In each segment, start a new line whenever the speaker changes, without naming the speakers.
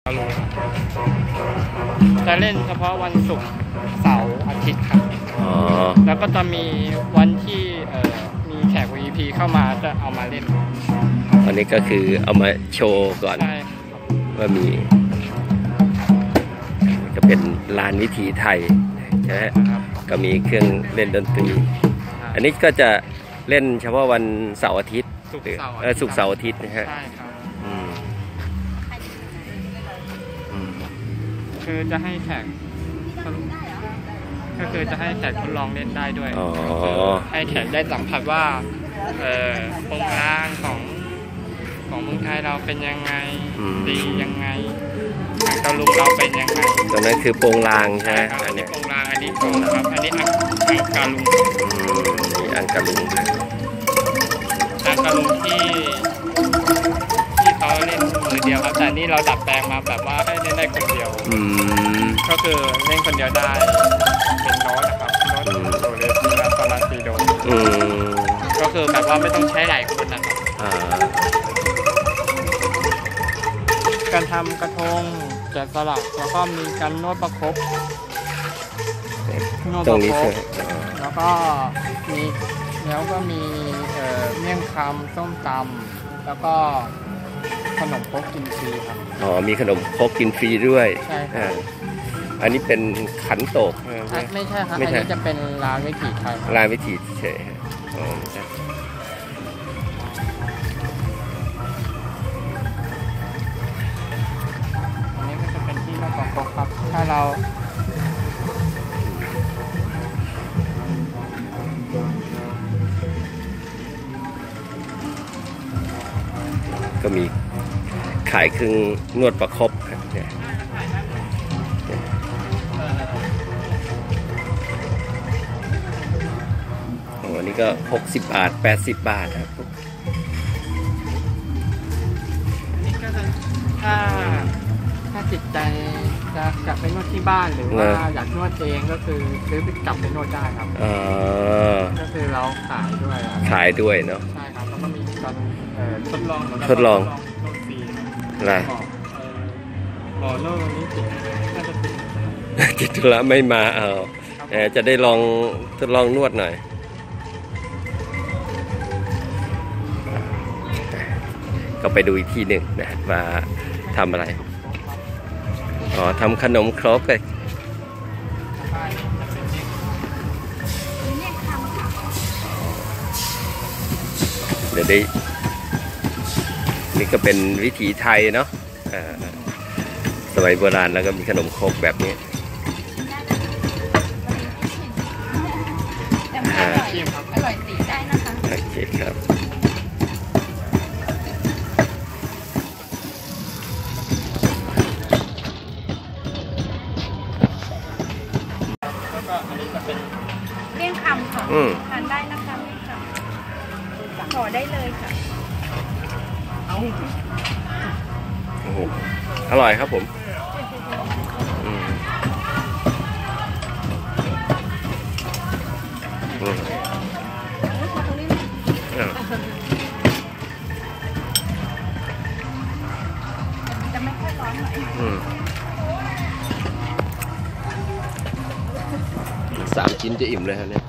จะเล่นเฉพาะวันศุกร์เสาร์อาทิตย์ครับแล้วก็จะมีวันที่มีแขก VIP เข้ามาจะเอามาเล่น
อันนี้ก็คือเอามาโชว์ก่อนว่ามีก็เป็นลานวิถีไทยใช่ไหมก็มีเครื่องเล่นดนตรีอันนี้ก็จะเล่นเฉพาะวันเสาร์อาทิตย์ศุกร์เสาร์อาทิตย์นะฮะ
คือจะให้แขกก็คือจะให้แขกทดลองเล่นได้ด้วยให้แขกได้สัมผัสว่าโครงสร้างของเมืองไทยเราเป็นยังไงดียังไงตะลุงเราเป็นยังไง
ตอนนั้นคือโปงลางใช่ไหม
อันนี้โปงลางอันนี้โปงครับอันนี้อังกาลุง
อังกาลุง
ที่เขาเล่นมือเดียวครับแต่นี่เราดัดแปลงมาแบบว่าให้เล่นได้คนเดียวก็คือเล่นคนเดียวได้เป็นโน้ตนะครับโน้ตโดเรมีลาฟาลาซีโดก็คือแบบว่าไม่ต้องใช้หลายคนนะครับการทำกระทงแกะสลักแล้วก็มีการนวดประคบแล้วก็มีเมี่ยงคำส้มตำแล้วก็ขนมครกกินฟรีครับ
มีขนมครกกินฟรีด้วย
ใช่ครับ
อันนี้เป็นขันโตก
ไม่ใช่ครับอันนี้จะเป็นร้านวิถีไทย
ร้านวิถีเฉย
อันนี้ก็จะเป็นที่นวดประคบครับถ้าเรา
ก็มีขายเครื่องนวดประคบอันนี้ก็60 บาท80 บาทครับ
นี่ก็จะถ้าจิตใจจะกลับไปนวดที่บ้านหรือว่าอยากนวดเองก็คือซื้อไปกลับไปนวดได้ครับก็คือเราขาย
ด้วยเนาะ
ใช่ครับแล้วก็มีการทดลอง
อะไร
รอโน่นี้น่าจะ
ติดธุระไม่มาจะได้ลองทดลองนวดหน่อยก็ไปดูอีกที่หนึ่งนะว่าทำอะไรทำขนมครกเลยเดี๋ยวได้นี่ก็เป็นวิถีไทยเนาะสมัยโบราณแล้วก็มีขนมครกแบบนี้
อร่อยตีได้นะคะ
โอเคครับ
แล้วก็อันนี้จะเป็น
เลี่ยงคำค่ะทานได้นะคะเลี่ยงคำขอได้เลยค่ะ
อร่อยครับผม
จะไม่ค่อยร้อนหน่อย
3 ชิ้นจะอิ่มเลยครับเนี่ย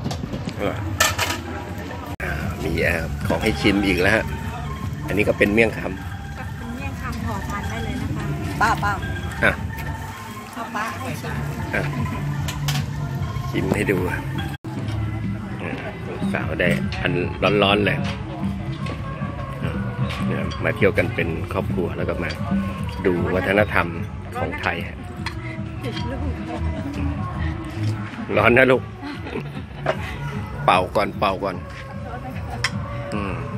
มีของให้ชิมอีกแล้วฮะอันนี้ก็เป็นเมี่ยงคำ
ขอทานได้เลยนะคะป้าเอาป้าให้
ชิมให้ดูสาวได้อันร้อนๆเลยมาเที่ยวกันเป็นครอบครัวแล้วก็มาดูวัฒนธรรมของไทยร้อนนะลูกเป่าก่อน